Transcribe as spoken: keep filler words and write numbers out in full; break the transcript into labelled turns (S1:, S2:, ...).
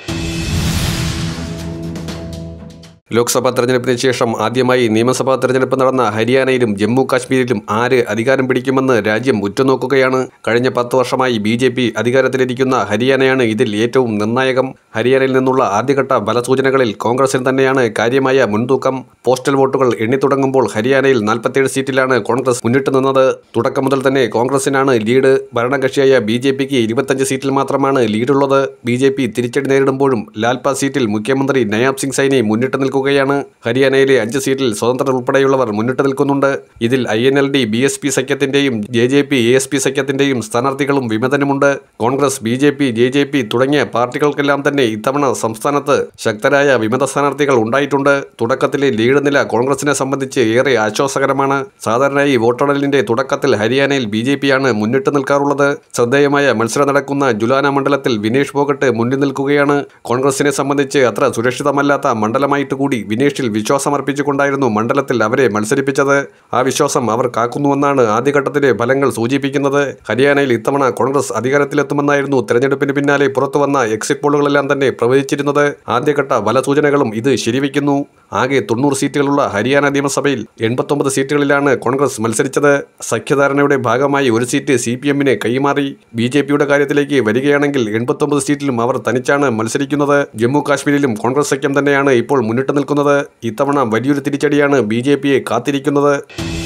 S1: ലോക്സഭാ തെരഞ്ഞെടുപ്പിന് ശേഷം ആദ്യമായി നിയമസഭാ തെരഞ്ഞെടുപ്പ് നടന്ന ഹരിയാനയിലും ജമ്മു കാശ്മീരിലും ആര് അധികാരം പിടിക്കുമെന്ന് രാജ്യം ഉറ്റുനോക്കുകയാണ്. കഴിഞ്ഞ പത്ത് വർഷമായി ബി ജെ പി അധികാരത്തിലിരിക്കുന്ന ഹരിയാനയാണ് ഇതിൽ ഏറ്റവും നിർണായകം. ഹരിയാനയിൽ നിന്നുള്ള ആദ്യഘട്ട ഫലസൂചനകളിൽ കോൺഗ്രസിന് തന്നെയാണ് കാര്യമായ മുൻതൂക്കം. പോസ്റ്റൽ വോട്ടുകൾ എണ്ണിത്തുടങ്ങുമ്പോൾ ഹരിയാനയിൽ നാൽപ്പത്തിയേഴ് സീറ്റിലാണ് കോൺഗ്രസ് മുന്നിട്ട് നിന്നത്. തുടക്കം മുതൽ തന്നെ കോൺഗ്രസിനാണ് ലീഡ്. ഭരണകക്ഷിയായ ബി ജെ പിക്ക് ഇരുപത്തഞ്ച് സീറ്റിൽ മാത്രമാണ് ലീഡുള്ളത്. ബി ജെ പി തിരിച്ചടി നേരിടുമ്പോഴും ലാൽപാ സീറ്റിൽ മുഖ്യമന്ത്രി നയാബ് സിംഗ് സൈനി മുന്നിട്ട് നിൽക്കുക ാണ് ഹരിയാനയിലെ അഞ്ച് സീറ്റിൽ സ്വതന്ത്രർ ഉൾപ്പെടെയുള്ളവർ മുന്നിട്ട് നിൽക്കുന്നുണ്ട്. ഇതിൽ I N L D B S P സഖ്യത്തിന്റെയും J J P A S P സഖ്യത്തിന്റെയും സ്ഥാനാർത്ഥികളും വിമതനുമുണ്ട്. Congress, B J P, J J P തുടങ്ങിയ പാർട്ടികൾക്കെല്ലാം തന്നെ ഇത്തവണ സംസ്ഥാനത്ത് ശക്തരായ വിമത സ്ഥാനാർത്ഥികൾ ഉണ്ടായിട്ടുണ്ട്. തുടക്കത്തിലെ ലീഡ് നില കോൺഗ്രസിനെ സംബന്ധിച്ച് ഏറെ ആശ്വാസകരമാണ്. സാധാരണയായി വോട്ടെണ്ണലിന്റെ തുടക്കത്തിൽ ഹരിയാനയിൽ ബി ജെ പിയാണ് മുന്നിട്ട് നിൽക്കാറുള്ളത്. ശ്രദ്ധേയമായ മത്സരം നടക്കുന്ന ജുലാന മണ്ഡലത്തിൽ വിനേഷ് ഫോഗട്ട് മുന്നിൽ നിൽക്കുകയാണ്. കോൺഗ്രസിനെ സംബന്ധിച്ച് അത്ര സുരക്ഷിതമല്ലാത്ത മണ്ഡലമായിട്ട് കൂടി വിനേഷിൽ വിശ്വാസമർപ്പിച്ചുകൊണ്ടായിരുന്നു മണ്ഡലത്തിൽ അവരെ മത്സരിപ്പിച്ചത്. ആ വിശ്വാസം അവർ കാക്കുന്നുവെന്നാണ് ആദ്യഘട്ടത്തിലെ ഫലങ്ങൾ സൂചിപ്പിക്കുന്നത്. ഹരിയാനയിൽ ഇത്തവണ കോൺഗ്രസ് അധികാരത്തിലെത്തുമെന്നായിരുന്നു തെരഞ്ഞെടുപ്പിന് പിന്നാലെ പുറത്തുവന്ന എക്സിറ്റ് പോളുകളെല്ലാം തന്നെ പ്രവചിച്ചിരുന്നത്. ആദ്യഘട്ട ഫലസൂചനകളും ഇത് ശരിവയ്ക്കുന്നു. ആകെ തൊണ്ണൂറ് സീറ്റുകളുള്ള ഹരിയാന നിയമസഭയിൽ എൺപത്തൊമ്പത് സീറ്റുകളിലാണ് കോൺഗ്രസ് മത്സരിച്ചത്. സഖ്യധാരണയുടെ ഭാഗമായി ഒരു സീറ്റ് സി പി എമ്മിന് കൈമാറി. ബി ജെ പിയുടെ കാര്യത്തിലേക്ക് വരികയാണെങ്കിൽ എൺപത്തൊമ്പത് സീറ്റിലും അവർ തനിച്ചാണ് മത്സരിക്കുന്നത്. ജമ്മു കാശ്മീരിലും കോൺഗ്രസ് സഖ്യം തന്നെയാണ് ഇപ്പോൾ മുന്നിട്ട് നിൽക്കുന്നത്. ഇത്തവണ വലിയൊരു തിരിച്ചടിയാണ് ബി ജെ പിയെ കാത്തിരിക്കുന്നത്.